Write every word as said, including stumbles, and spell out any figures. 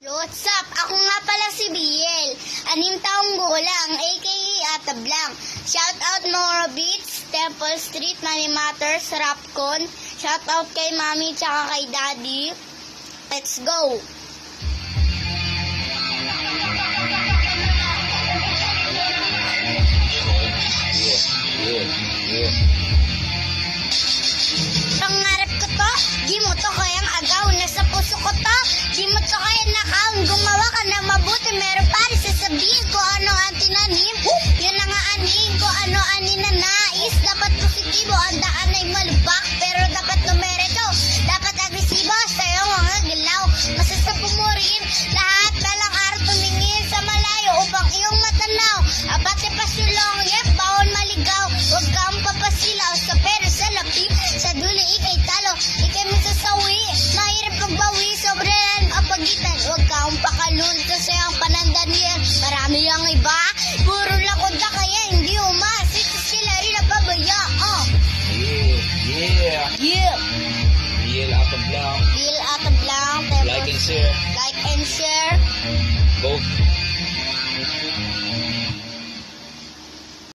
What's up? Ako nga pala si Biel. Anim taong gulang, aka Atablang. Shout out Nora Beats, Temple Street, Money Matters, Rapcon. Shout out kay Mami tsaka kay Daddy. Let's go! Pangarap ko to, di mo to kayang agaw. Nasa puso ko to, di mo to kayang nakaon. Gumawa ka na mabuti, meron pa rin sasabihin ko ano ang tinanim. Yan na nga anin ko, ano anin na nais. Dapat positibo, ang daan ay malubak, pero dapat numerito, dapat agresibo, sa'yo mga galaw. Masasa pumurin, lahat balang araw tumingin sa malayo upang iyong matanaw. Apat e pasulong, yep, bawal maligaw. Huwag kang papasilaw sa pero sa lapi. Sa dulo ikay talo, ikay masasawi. Mahirap pagbawi, sobra yan ang pagitan. Huwag kang pakalun kasi ang panandanian. Marami ang iba, puro lakot na kaya hindi umasit. Sila rin napabaya, oh. Yeah, yeah. Yeah.